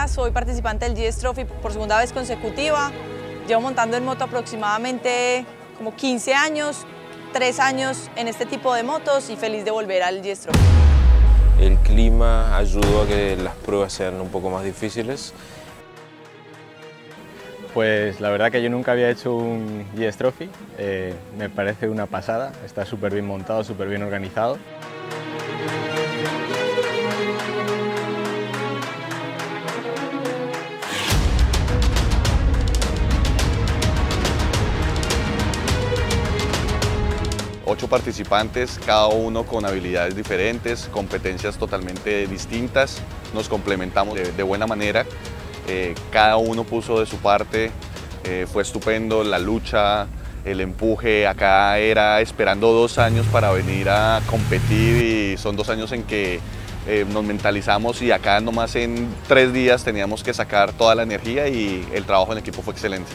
soy participante del GS Trophy por segunda vez consecutiva. Llevo montando en moto aproximadamente como 15 años, 3 años en este tipo de motos y feliz de volver al GS Trophy. El clima ayudó a que las pruebas sean un poco más difíciles. Pues la verdad que yo nunca había hecho un GS Trophy, me parece una pasada, está súper bien montado, súper bien organizado. 8 participantes, cada uno con habilidades diferentes, competencias totalmente distintas, nos complementamos de buena manera, cada uno puso de su parte, fue estupendo la lucha, el empuje. Acá era esperando 2 años para venir a competir y son 2 años en que nos mentalizamos y acá nomás en 3 días teníamos que sacar toda la energía y el trabajo en equipo fue excelente.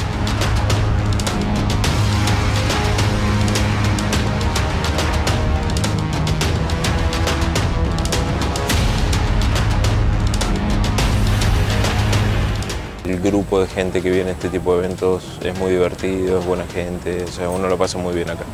El grupo de gente que viene a este tipo de eventos es muy divertido, es buena gente, o sea, uno lo pasa muy bien acá.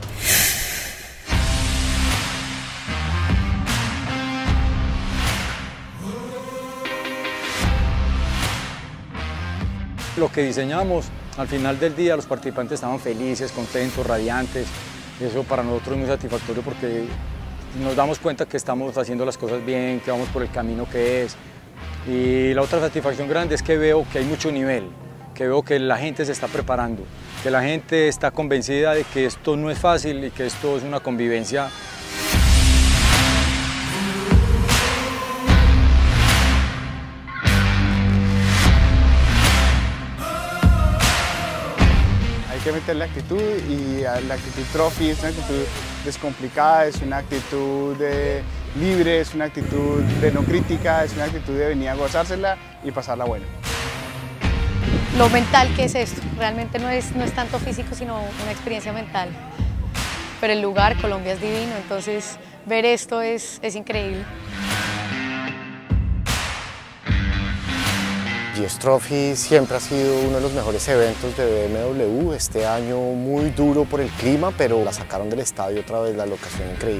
Lo que diseñamos, al final del día los participantes estaban felices, contentos, radiantes. Eso para nosotros es muy satisfactorio porque nos damos cuenta que estamos haciendo las cosas bien, que vamos por el camino que es. Y la otra satisfacción grande es que veo que hay mucho nivel, que veo que la gente se está preparando, que la gente está convencida de que esto no es fácil y que esto es una convivencia. Hay que meterle actitud y la actitud Trophy es una actitud descomplicada, es una actitud libre, es una actitud de no crítica, es una actitud de venir a gozársela y pasarla bueno. Lo mental que es esto, realmente no es tanto físico sino una experiencia mental. Pero el lugar, Colombia es divino, entonces ver esto es increíble. GS Trophy siempre ha sido uno de los mejores eventos de BMW, este año muy duro por el clima, pero la sacaron del estadio otra vez, la locación increíble.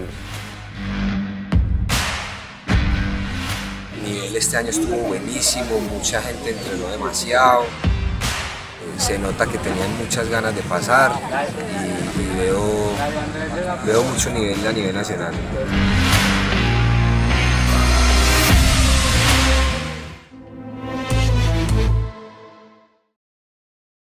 El nivel este año estuvo buenísimo, mucha gente entrenó demasiado, se nota que tenían muchas ganas de pasar y veo mucho nivel a nivel nacional.